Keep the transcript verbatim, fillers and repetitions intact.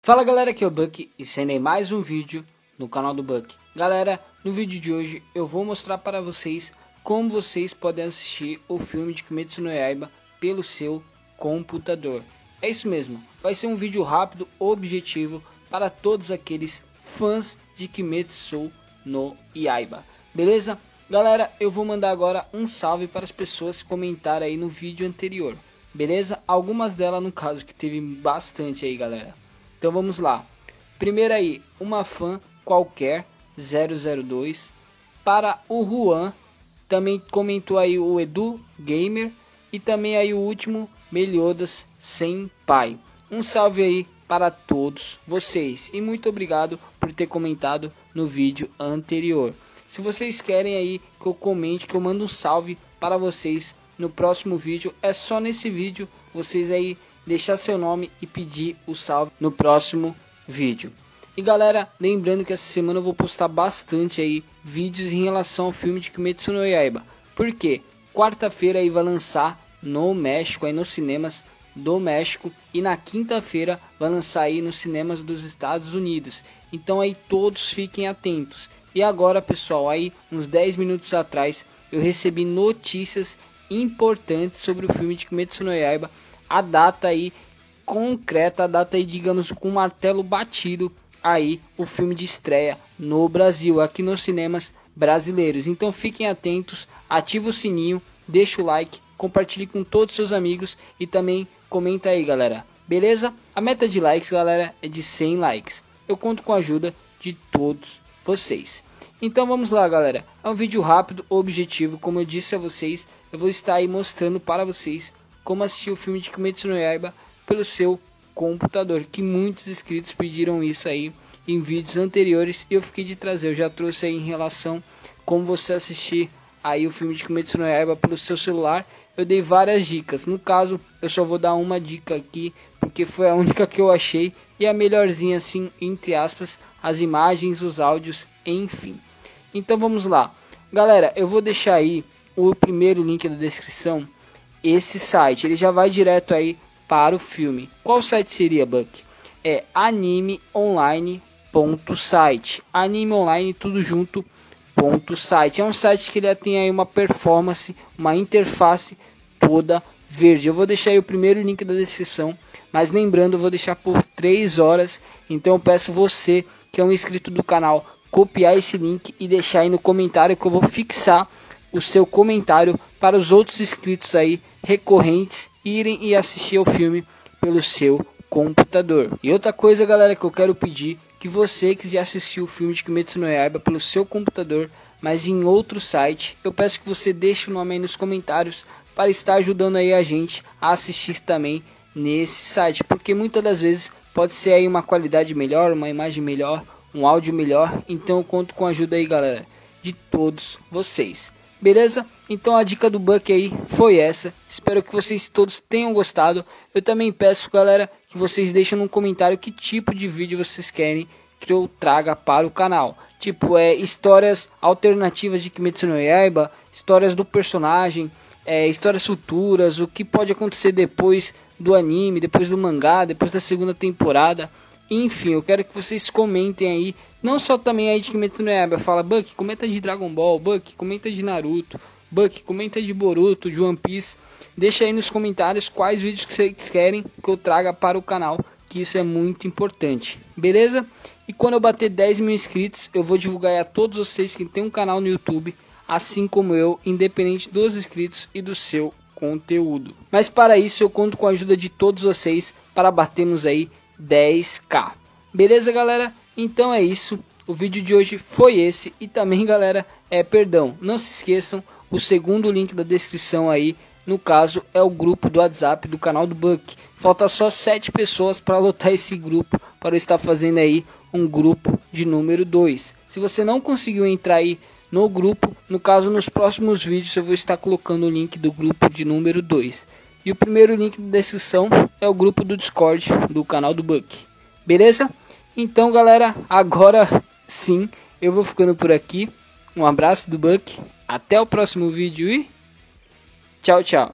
Fala galera, aqui é o Buck e sendo aí mais um vídeo no canal do Buck. Galera, no vídeo de hoje eu vou mostrar para vocês como vocês podem assistir o filme de Kimetsu no Yaiba pelo seu computador. É isso mesmo, vai ser um vídeo rápido, objetivo para todos aqueles fãs de Kimetsu no Yaiba. Beleza? Galera, eu vou mandar agora um salve para as pessoas que comentaram aí no vídeo anterior. Beleza? Algumas delas no caso, que teve bastante aí, galera. Então vamos lá. Primeiro aí, uma fã qualquer zero zero dois. Para o Juan, também comentou aí o Edu Gamer. E também aí o último, Meliodas Senpai. Um salve aí para todos vocês. E muito obrigado por ter comentado no vídeo anterior. Se vocês querem aí que eu comente, que eu mando um salve para vocês no próximo vídeo, é só nesse vídeo vocês aí deixar seu nome e pedir o salve no próximo vídeo. E galera, lembrando que essa semana eu vou postar bastante aí vídeos em relação ao filme de Kimetsu no Yaiba. Porque quarta-feira aí vai lançar no México, aí nos cinemas do México, e na quinta-feira vai lançar aí nos cinemas dos Estados Unidos. Então aí todos fiquem atentos. E agora, pessoal, aí uns dez minutos atrás eu recebi notícias importantes sobre o filme de Kimetsu no Yaiba. A data aí concreta, a data aí, digamos, com martelo batido, aí o filme de estreia no Brasil, aqui nos cinemas brasileiros. Então fiquem atentos, ativa o sininho, deixa o like, compartilhe com todos os seus amigos e também comenta aí, galera. Beleza? A meta de likes, galera, é de cem likes. Eu conto com a ajuda de todos vocês. Então vamos lá, galera. É um vídeo rápido, objetivo, como eu disse a vocês, eu vou estar aí mostrando para vocês como assistir o filme de Kimetsu no Yaiba pelo seu computador, que muitos inscritos pediram isso aí em vídeos anteriores e eu fiquei de trazer. Eu já trouxe aí em relação como você assistir aí o filme de Kimetsu no Yaiba pelo seu celular. Eu dei várias dicas, no caso eu só vou dar uma dica aqui porque foi a única que eu achei e a melhorzinha, assim, entre aspas, as imagens, os áudios, enfim. Então vamos lá, galera, eu vou deixar aí o primeiro link da descrição. Esse site, ele já vai direto aí para o filme. Qual site seria, Buck? É anime online ponto site. Anime online tudo junto ponto site. É um site que ele tem aí uma performance, uma interface toda verde. Eu vou deixar aí o primeiro link da descrição, mas lembrando, eu vou deixar por três horas. Então eu peço você que é um inscrito do canal copiar esse link e deixar aí no comentário, que eu vou fixar o seu comentário para os outros inscritos aí recorrentes irem e assistir ao filme pelo seu computador. E outra coisa, galera, que eu quero pedir, que você que já assistiu o filme de Kimetsu no Yaiba pelo seu computador, mas em outro site, eu peço que você deixe o nome aí nos comentários para estar ajudando aí a gente a assistir também nesse site, porque muitas das vezes pode ser aí uma qualidade melhor, uma imagem melhor, um áudio melhor. Então eu conto com a ajuda aí, galera, de todos vocês. Beleza? Então a dica do Buck aí foi essa. Espero que vocês todos tenham gostado. Eu também peço, galera, que vocês deixem no comentário que tipo de vídeo vocês querem que eu traga para o canal. Tipo, é histórias alternativas de Kimetsu no Yaiba, histórias do personagem, é, histórias futuras, o que pode acontecer depois do anime, depois do mangá, depois da segunda temporada. Enfim, eu quero que vocês comentem aí, não só também aí de Kimetsu no Yaiba. Fala, Buck, comenta de Dragon Ball, Buck, comenta de Naruto, Buck, comenta de Boruto, de One Piece. Deixa aí nos comentários quais vídeos que vocês querem que eu traga para o canal, que isso é muito importante, beleza? E quando eu bater dez mil inscritos, eu vou divulgar a todos vocês que tem um canal no YouTube, assim como eu, independente dos inscritos e do seu conteúdo. Mas para isso eu conto com a ajuda de todos vocês para batermos aí dez k. Beleza, galera? Então é isso. O vídeo de hoje foi esse. E também, galera, é perdão, não se esqueçam, o segundo link da descrição aí, no caso, é o grupo do WhatsApp do canal do Buck. Falta só sete pessoas para lotar esse grupo, para eu estar fazendo aí um grupo de número dois. Se você não conseguiu entrar aí no grupo, no caso, nos próximos vídeos eu vou estar colocando o link do grupo de número dois. E o primeiro link da descrição é o grupo do Discord do canal do Buck. Beleza? Então, galera, agora sim, eu vou ficando por aqui. Um abraço do Buck. Até o próximo vídeo e tchau, tchau.